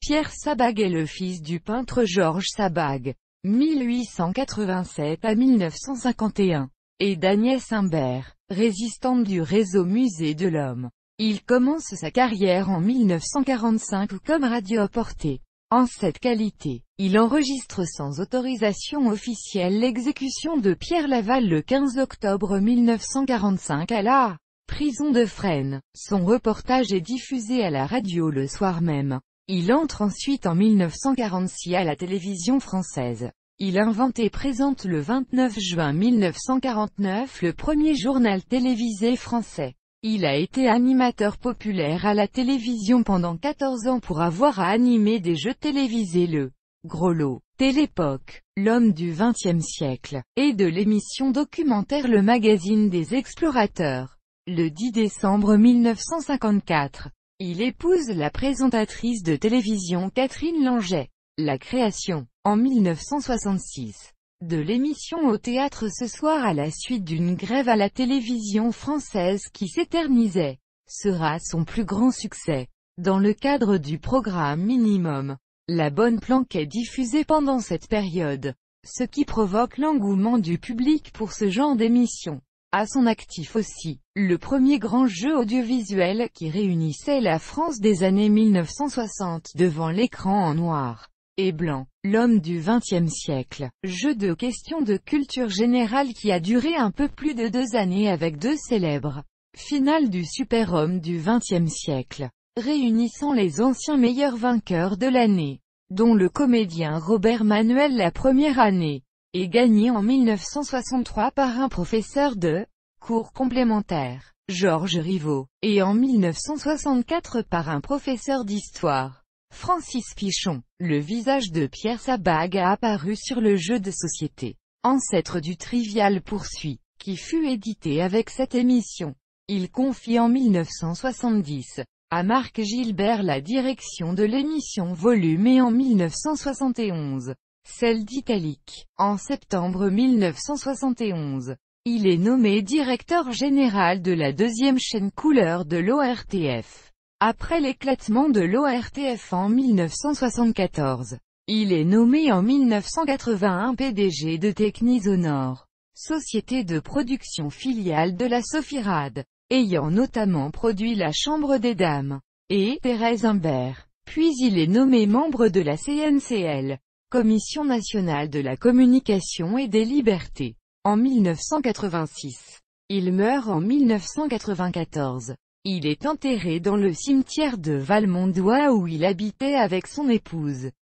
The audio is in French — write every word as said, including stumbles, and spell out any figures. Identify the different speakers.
Speaker 1: Pierre Sabag est le fils du peintre Georges Sabag, mille huit cent quatre-vingt-sept à mille neuf cent cinquante et un, et d'Agnès Imbert, résistante du réseau Musée de l'Homme. Il commence sa carrière en mille neuf cent quarante-cinq comme radioporté. En cette qualité, il enregistre sans autorisation officielle l'exécution de Pierre Laval le quinze octobre mille neuf cent quarante-cinq à la prison de Fresnes. Son reportage est diffusé à la radio le soir même. Il entre ensuite en mille neuf cent quarante-six à la télévision française. Il invente et présente le vingt-neuf juin mille neuf cent quarante-neuf le premier journal télévisé français. Il a été animateur populaire à la télévision pendant quatorze ans pour avoir à animer des jeux télévisés le Gros Lot, Télépoque, L'homme du vingtième siècle, et de l'émission documentaire Le Magazine des Explorateurs. Le dix décembre mille neuf cent cinquante-quatre, il épouse la présentatrice de télévision Catherine Langeais. La création, en mille neuf cent soixante-six, de l'émission au théâtre Ce soir à la suite d'une grève à la télévision française qui s'éternisait, sera son plus grand succès. Dans le cadre du programme Minimum, La Bonne Planque est diffusée pendant cette période, ce qui provoque l'engouement du public pour ce genre d'émission. À son actif aussi, le premier grand jeu audiovisuel qui réunissait la France des années mille neuf cent soixante devant l'écran en noir et blanc, L'homme du vingtième siècle, jeu de questions de culture générale qui a duré un peu plus de deux années avec deux célèbres finales du super-homme du vingtième siècle, réunissant les anciens meilleurs vainqueurs de l'année, dont le comédien Robert Manuel la première année, et gagné en mille neuf cent soixante-trois par un professeur de cours complémentaires, Georges Riveau, et en mille neuf cent soixante-quatre par un professeur d'histoire, Francis Pichon. Le visage de Pierre Sabag a apparu sur le jeu de société, ancêtre du Trivial Poursuit, qui fut édité avec cette émission. Il confie en mille neuf cent soixante-dix à Marc Gilbert la direction de l'émission Volume et en mille neuf cent soixante et onze, celle d'Italique. En septembre mille neuf cent soixante et onze, il est nommé directeur général de la deuxième chaîne couleur de l'O R T F. Après l'éclatement de l'O R T F en mille neuf cent soixante-quatorze, il est nommé en mille neuf cent quatre-vingt-un P D G de Technisonore, société de production filiale de la Sofirad, ayant notamment produit La Chambre des Dames et Thérèse Imbert. Puis il est nommé membre de la C N C L, Commission nationale de la communication et des libertés, en mille neuf cent quatre-vingt-six. Il meurt en mille neuf cent quatre-vingt-quatorze. Il est enterré dans le cimetière de Valmondois où il habitait avec son épouse.